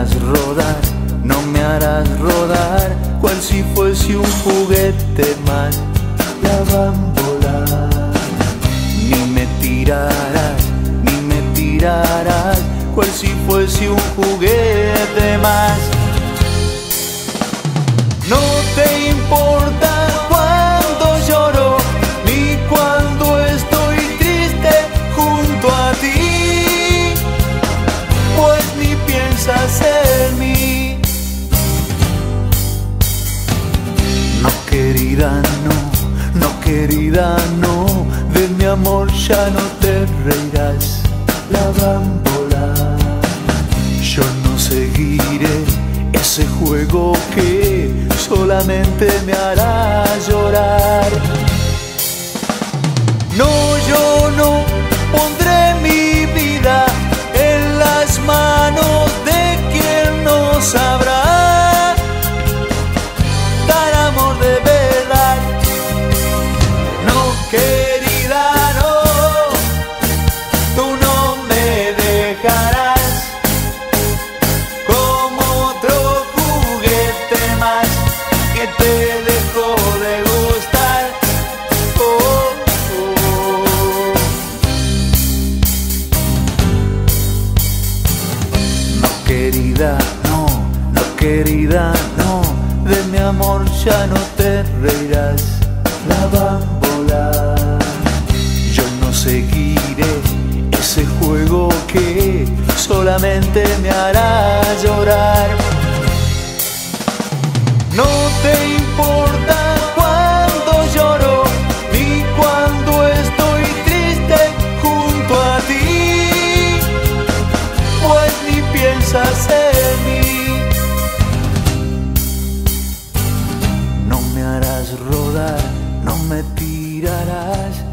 harás rodar, no me harás rodar, cual si fuese un juguete más. La bambola. Ni me tirarás, ni me tirarás, cual si fuese un juguete más. No te importa cuando lloro, ni cuando estoy triste junto a ti, pues ni piensas en mí. No querida, no, no querida, no, de mi amor ya no te reirás. La bambola. Yo no seguiré ese juego que solamente me hará llorar. No, yo no pondré mi vida en las manos de quien no sabrá dar amor de verdad. No, querida, no, tú no me dejarás como otro juguete más que te dejó de gustar. Oh, oh. No, querida, no, no, querida, no, de mi amor ya no te reirás. La bambola. Yo no seguiré ese juego que solamente me hará llorar. No te importa cuando lloro, ni cuando estoy triste junto a ti, pues ni piensas en mí. No me harás rodar, no me tirarás,